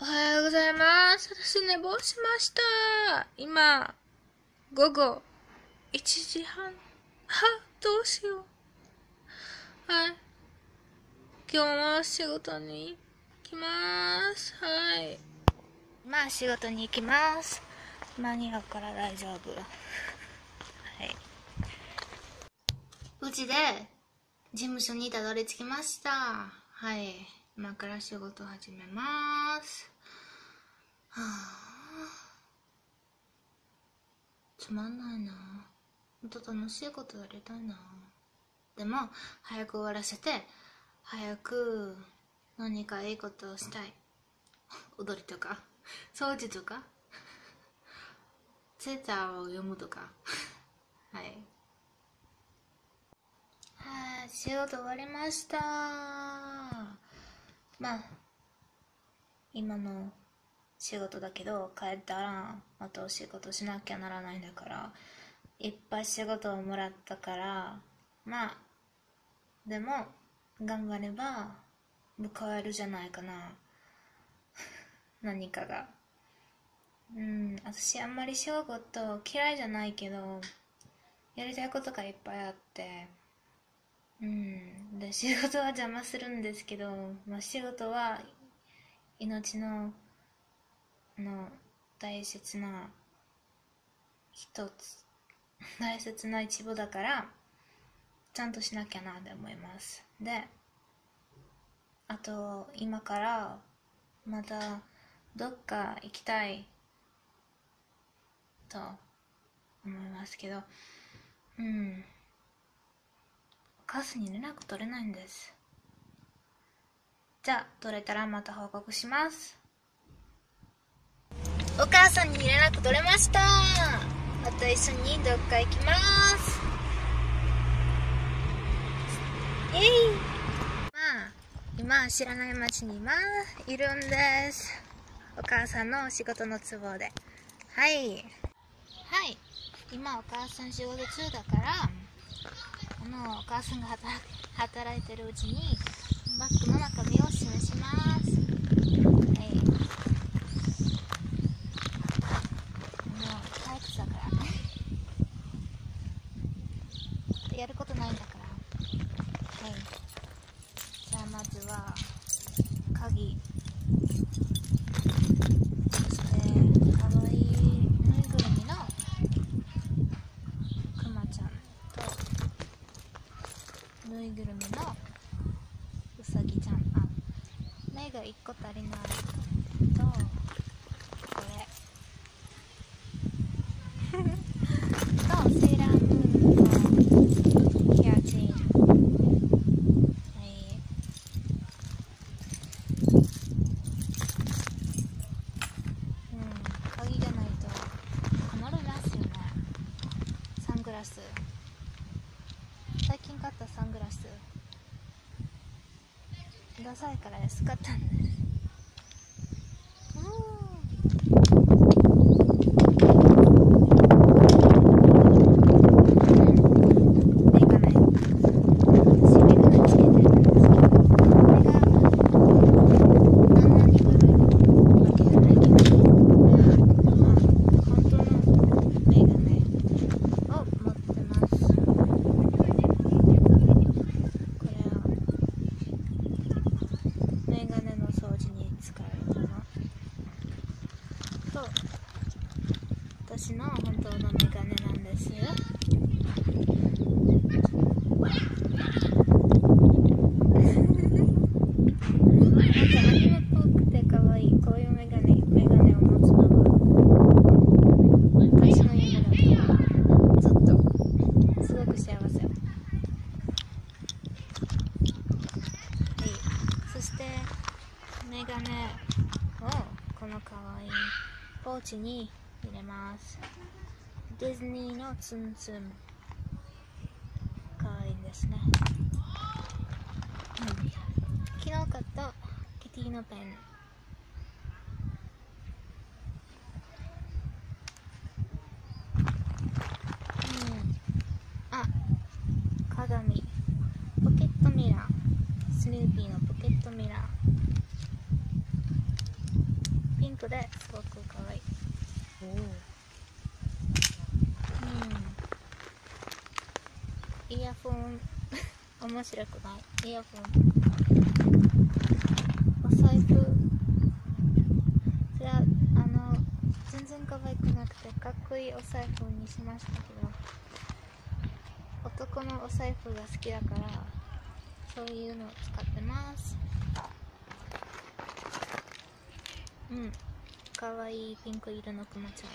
おはようございます。私寝坊しました。今、午後1時半。どうしよう。はい。今日も仕事に行きます。はい。仕事に行きます。間に合うから大丈夫。はい。無事で、事務所にたどり着きました。はい。今から仕事始めます。つまんないな。もっと楽しいことやりたいな。でも早く終わらせて早く何かいいことをしたい。踊りとか掃除とかツイッターを読むとかはい。仕事終わりました。今の仕事だけど帰ったらまたお仕事しなきゃならないんだから、いっぱい仕事をもらったから、でも頑張れば報えるじゃないかな何かが。私あんまり仕事嫌いじゃないけど、やりたいことがいっぱいあって、で仕事は邪魔するんですけど、仕事は命の大切な大切な一部だから、ちゃんとしなきゃなって思います。で、あと今からまたどっか行きたいと思いますけど、お母さんに連絡取れないんです。じゃあ取れたらまた報告します。お母さんに連絡取れました。また一緒にどっか行きます。イエイ。今知らない町にいるんです。お母さんの仕事の都合で。はい今お母さん仕事中だから、お母さんが働いてるうちにバッグの中身を示します。退屈だからやることないんだから。じゃあまずは鍵、そしてかわいいぬいぐるみのくまちゃんとぬいぐるみのうさぎちゃん。目が1個足りないとこれとセーラームーンのヘアチェーン。鍵がないと困るんですよね。サングラス、最近買ったサングラスダサいから安かったんです。私の本当のメガネなんですよ。アニメっぽくて可愛いこういうメガネを持つのが私の夢だから、ずっとすごく幸せ。そしてメガネをこの可愛いポーチに入れます。ディズニーのツンツン、かわいいんですね。昨日買ったキティのペン。鏡、ポケットミラー、スヌーピーのポケットミラー。 トですごくかわいい。イヤフォン面白くない？イヤフォン、お財布、それは全然可愛くなくてかっこいいお財布にしましたけど、男のお財布が好きだからそういうのを使ってます。かわいいピンク色のクマち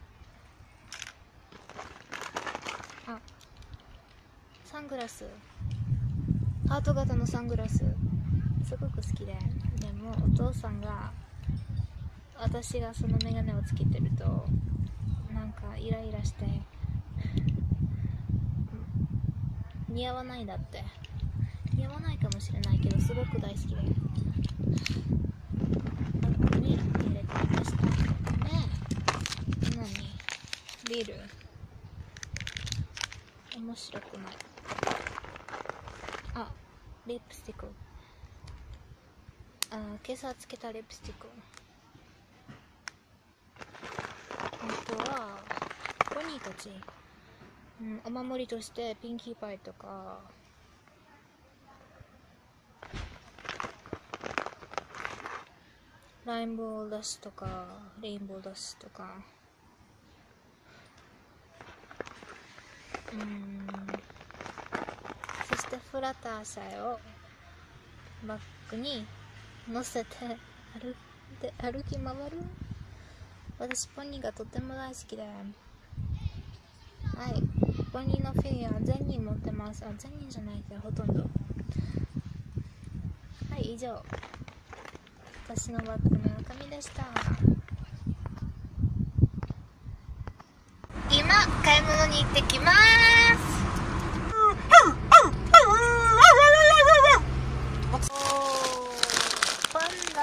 ゃん。サングラス、ハート型のサングラスすごく好きで、でもお父さんが、私がそのメガネをつけてるとなんかイライラして似合わないだって。似合わないかもしれないけどすごく大好きで、バッグに入れてみました。ビール面白くない。リップスティック、今朝つけたリップスティック。あとはポニーたち、お守りとしてピンキーパイとか、レインボーダッシュとか、そしてフラターシャイをバッグに乗せて歩き回る。私ポニーがとても大好きで、ポニーのフィギュア全人持ってます。全人じゃないけどほとんど。以上、私のバッグの中身でした。今買い物に行ってきます。パンダ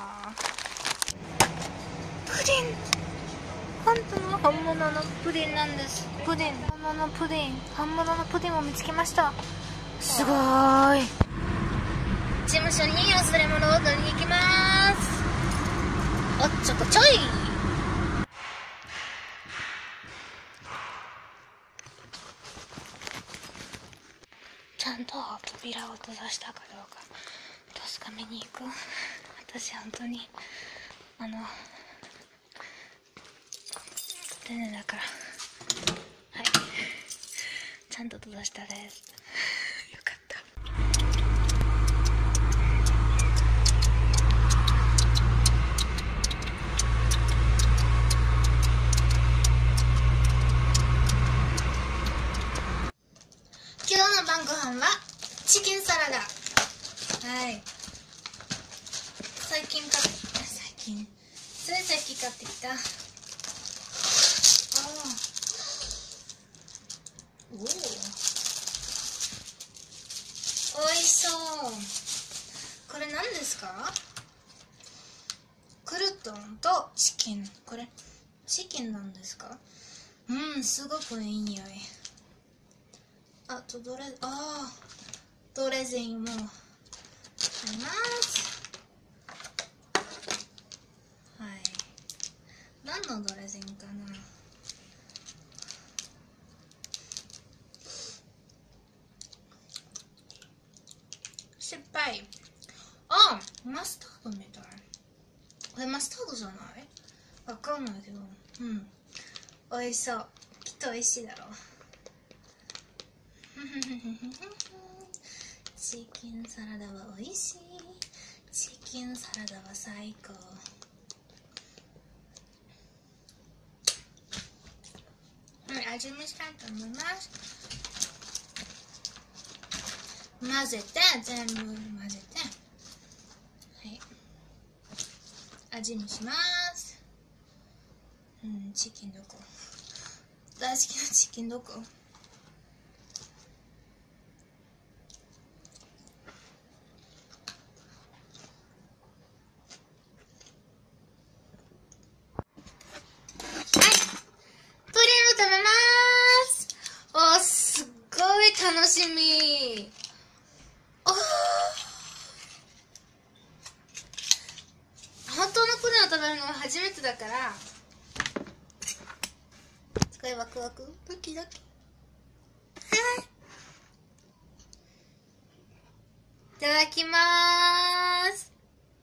プリン、本物のプリンなんです。本物のプリンを見つけました。すごーい。事務所に忘れ物を取りに行きます。おっちょこちょい。ちゃんと扉を閉ざしたかどうか確かめに行く。私本当に丁寧だから。ちゃんと閉ざしたです。よかった。今日の晩ご飯はチキンサラダ。ついさっき買ってきた。おいしそう。これ何ですか？クルトンとチキン。これチキンなんですか？すごくいい匂い。ドレッシングもあります。何のドレッシングかな。失敗。マスタードみたい。これマスタードじゃない？わかんないけど、美味しそう。きっと美味しいだろう。チキンサラダは美味しい。チキンサラダは最高。味見したいと思います。全部混ぜて、味見します。チキンどこ？大好きなチキンどこ？楽しみ。本当のプリンを食食べるのは初めてだから、すごいワクワクドキドキ。いただきまーす。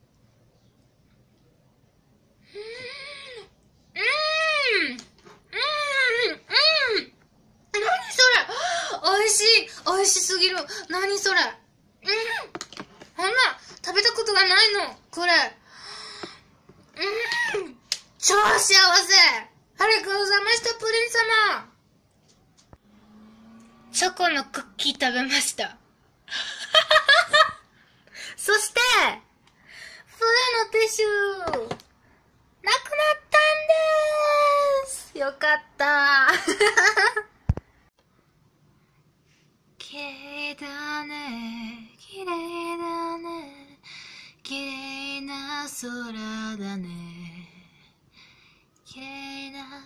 何それ、おいしい、おいしすぎる。何それ、ほんま食べたことがないのこれ。超幸せ。ありがとうございました、プリン様。チョコのクッキー食べました。そして、プレのティッシュ、なくなったんです。よかった。綺麗だね、綺麗だね、綺麗な空だね、綺麗な。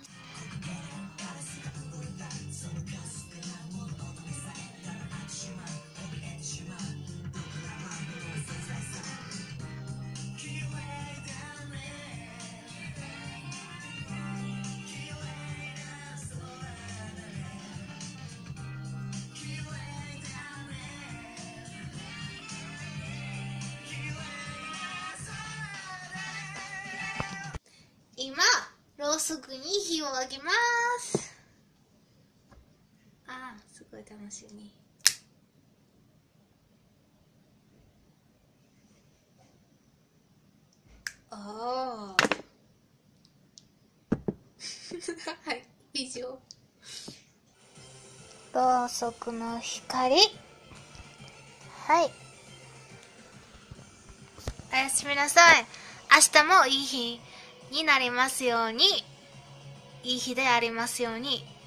今、ろうそくに火をあげます。ああ、すごい楽しみ。ああ。はい、以上。ろうそくの光。はい。おやすみなさい。明日もいい日になりますように。いい日でありますように。